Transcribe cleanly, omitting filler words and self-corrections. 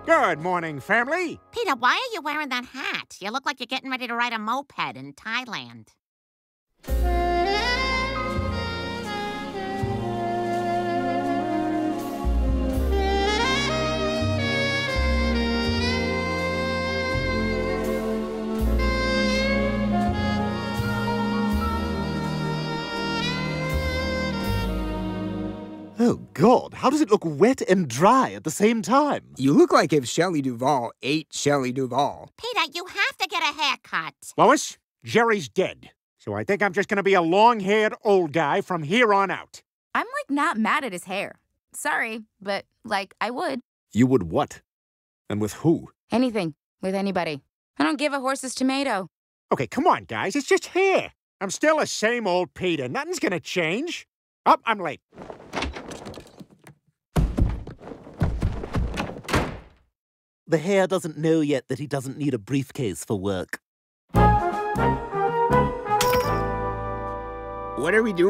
Good morning, family. Peter, why are you wearing that hat? You look like you're getting ready to ride a moped in Thailand. Oh, God, how does it look wet and dry at the same time? You look like if Shelley Duvall ate Shelley Duvall. Peter, you have to get a haircut. Lois, Jerry's dead. So I think I'm just gonna be a long-haired old guy from here on out. I'm, not mad at his hair. Sorry, but, I would. You would what? And with who? Anything. With anybody. I don't give a horse's tomato. Okay, come on, guys. It's just hair. I'm still the same old Peter. Nothing's gonna change. Oh, I'm late. The hair doesn't know yet that he doesn't need a briefcase for work. What are we doing?